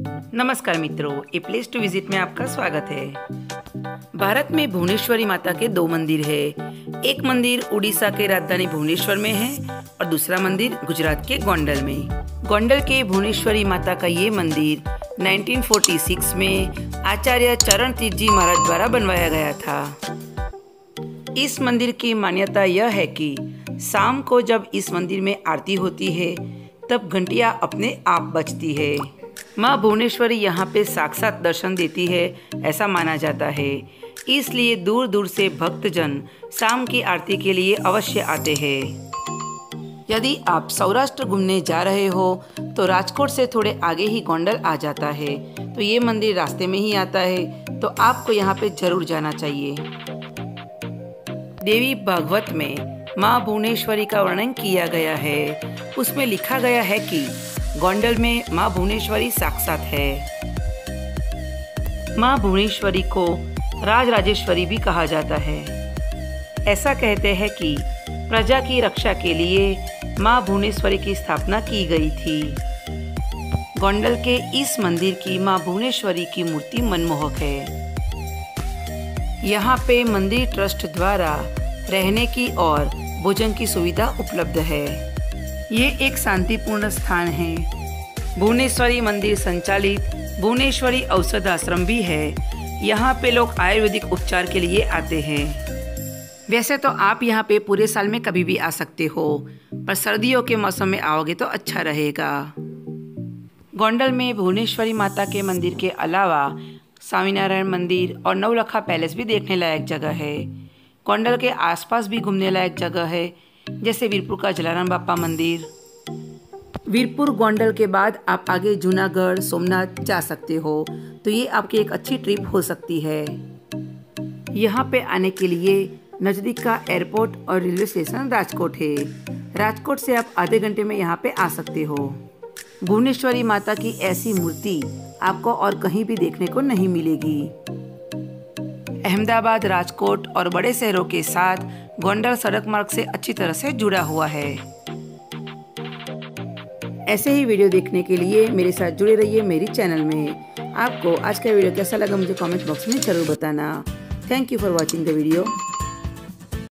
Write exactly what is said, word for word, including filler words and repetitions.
नमस्कार मित्रों, a place to visit में आपका स्वागत है। भारत में भुवनेश्वरी माता के दो मंदिर है। एक मंदिर उड़ीसा के राजधानी भुवनेश्वर में है और दूसरा मंदिर गुजरात के गोंडल में। गोंडल के भुवनेश्वरी माता का ये मंदिर उन्नीस सौ छियालीस में आचार्य चरण तीर्थ जी महाराज द्वारा बनवाया गया था। इस मंदिर की मान्यता यह है कि शाम को जब इस मंदिर में आरती होती है तब घंटियां अपने आप बजती है। माँ भुवनेश्वरी यहाँ पे साक्षात दर्शन देती है, ऐसा माना जाता है। इसलिए दूर दूर से भक्तजन शाम की आरती के लिए अवश्य आते हैं। यदि आप सौराष्ट्र घूमने जा रहे हो तो राजकोट से थोड़े आगे ही गोंडल आ जाता है, तो ये मंदिर रास्ते में ही आता है, तो आपको यहाँ पे जरूर जाना चाहिए। देवी भागवत में माँ भुवनेश्वरी का वर्णन किया गया है। उसमें लिखा गया है कि गोंडल में माँ भुवनेश्वरी साक्षात है। माँ भुवनेश्वरी को राजराजेश्वरी भी कहा जाता है। ऐसा कहते हैं कि प्रजा की रक्षा के लिए माँ भुवनेश्वरी की स्थापना की गई थी। गोंडल के इस मंदिर की माँ भुवनेश्वरी की मूर्ति मनमोहक है। यहाँ पे मंदिर ट्रस्ट द्वारा रहने की और भोजन की सुविधा उपलब्ध है। ये एक शांतिपूर्ण स्थान है। भुवनेश्वरी मंदिर संचालित भुवनेश्वरी औषध आश्रम भी है। यहाँ पे लोग आयुर्वेदिक उपचार के लिए आते हैं। वैसे तो आप यहाँ पे पूरे साल में कभी भी आ सकते हो, पर सर्दियों के मौसम में आओगे तो अच्छा रहेगा। गोंडल में भुवनेश्वरी माता के मंदिर के अलावा स्वामीनारायण मंदिर और नवलखा पैलेस भी देखने लायक जगह है। गोंडल के आसपास भी घूमने लायक जगह है, जैसे वीरपुर का जलाराम बापा मंदिर। वीरपुर गोंडल के बाद आप आगे जूनागढ़ सोमनाथ जा सकते हो, तो ये आपकी एक अच्छी ट्रिप हो सकती है। यहाँ पे आने के लिए नज़दीक का एयरपोर्ट और रेलवे स्टेशन राजकोट है। राजकोट से आप आधे घंटे में यहाँ पे आ सकते हो। भुवनेश्वरी माता की ऐसी मूर्ति आपको और कहीं भी देखने को नहीं मिलेगी। अहमदाबाद, राजकोट और बड़े शहरों के साथ गोंडल सड़क मार्ग से अच्छी तरह से जुड़ा हुआ है। ऐसे ही वीडियो देखने के लिए मेरे साथ जुड़े रहिए मेरी चैनल में। आपको आज का वीडियो कैसा लगा मुझे कमेंट बॉक्स में जरूर बताना। Thank you for watching the video.